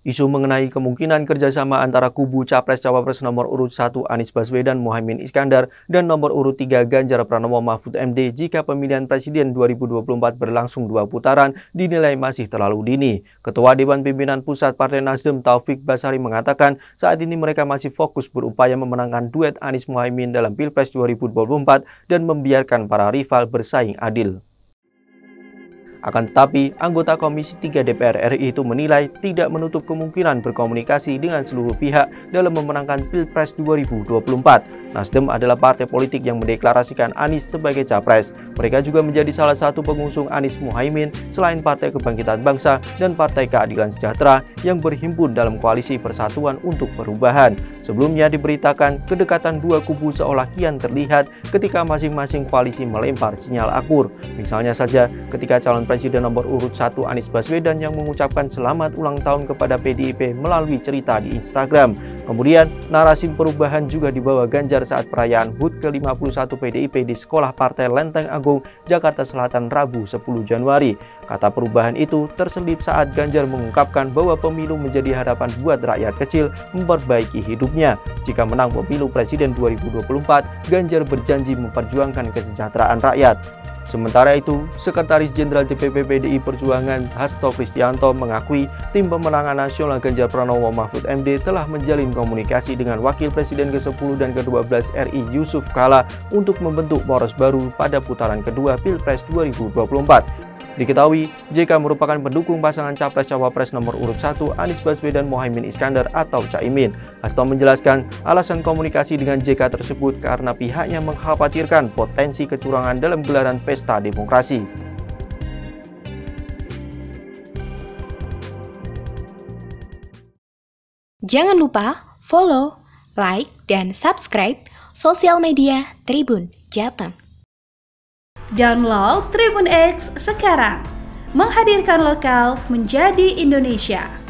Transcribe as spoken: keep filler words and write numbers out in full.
Isu mengenai kemungkinan kerjasama antara kubu Capres-Cawapres nomor urut satu Anies Baswedan Muhaimin Iskandar dan nomor urut tiga Ganjar Pranowo Mahfud M D jika pemilihan presiden dua ribu dua puluh empat berlangsung dua putaran dinilai masih terlalu dini. Ketua Dewan Pimpinan Pusat Partai Nasdem Taufik Basari mengatakan saat ini mereka masih fokus berupaya memenangkan duet Anies Muhaimin dalam Pilpres dua ribu dua puluh empat dan membiarkan para rival bersaing adil. Akan tetapi, anggota Komisi tiga D P R R I itu menilai tidak menutup kemungkinan berkomunikasi dengan seluruh pihak dalam memenangkan Pilpres dua ribu dua puluh empat. Nasdem adalah partai politik yang mendeklarasikan Anies sebagai capres. Mereka juga menjadi salah satu pengusung Anies Muhaimin selain Partai Kebangkitan Bangsa dan Partai Keadilan Sejahtera yang berhimpun dalam koalisi Persatuan untuk Perubahan. Sebelumnya diberitakan kedekatan dua kubu seolah kian terlihat ketika masing-masing koalisi melempar sinyal akur. Misalnya saja ketika calon Presiden nomor urut satu Anies Baswedan yang mengucapkan selamat ulang tahun kepada P D I P melalui cerita di Instagram. Kemudian narasi perubahan juga dibawa Ganjar saat perayaan H U T ke lima puluh satu P D I P di Sekolah Partai Lenteng Agung, Jakarta Selatan Rabu sepuluh Januari. Kata perubahan itu terselip saat Ganjar mengungkapkan bahwa pemilu menjadi harapan buat rakyat kecil memperbaiki hidupnya. Jika menang pemilu Presiden dua ribu dua puluh empat, Ganjar berjanji memperjuangkan kesejahteraan rakyat. Sementara itu, Sekretaris Jenderal D P P P D I Perjuangan Hasto Kristianto mengakui tim pemenangan nasional Ganjar Pranowo Mahfud M D telah menjalin komunikasi dengan Wakil Presiden ke sepuluh dan ke dua belas R I Yusuf Kala untuk membentuk poros baru pada putaran kedua Pilpres dua ribu dua puluh empat. Diketahui, J K merupakan pendukung pasangan Capres-Cawapres nomor urut satu Anies Baswedan Muhaimin Iskandar atau Caimin. Hasto menjelaskan alasan komunikasi dengan J K tersebut karena pihaknya mengkhawatirkan potensi kecurangan dalam gelaran pesta demokrasi. Jangan lupa follow, like, dan subscribe sosial media Tribun Jateng. Download Tribun X sekarang, menghadirkan lokal menjadi Indonesia.